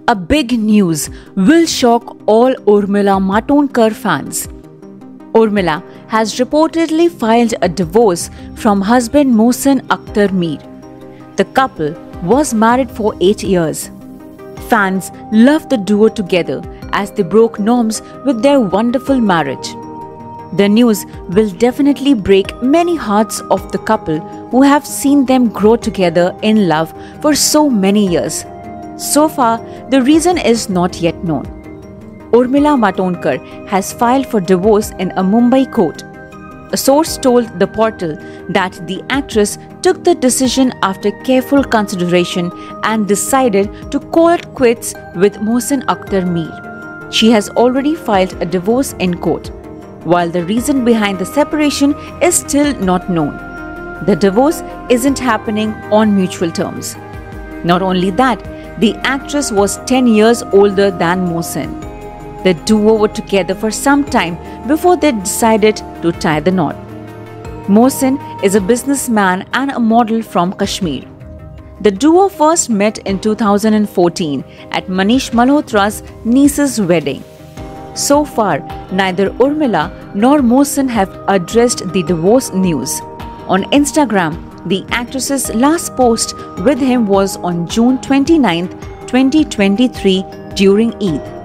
A big news will shock all Urmila Matondkar fans. Urmila has reportedly filed a divorce from husband Mohsin Akhtar Mir. The couple was married for 8 years. Fans love the duo together as they broke norms with their wonderful marriage. The news will definitely break many hearts of the couple who have seen them grow together in love for so many years. So far, the reason is not yet known. Urmila Matondkar has filed for divorce in a Mumbai court. A source told the portal that the actress took the decision after careful consideration and decided to call it quits with Mohsin Akhtar Mir. She has already filed a divorce in court, while the reason behind the separation is still not known. The divorce isn't happening on mutual terms. Not only that, the actress was 10 years older than Mohsin. The duo were together for some time before they decided to tie the knot. Mohsin is a businessman and a model from Kashmir. The duo first met in 2014 at Manish Malhotra's niece's wedding. So far, neither Urmila nor Mohsin have addressed the divorce news. On Instagram, the actress's last post with him was on June 29, 2023 during Eid.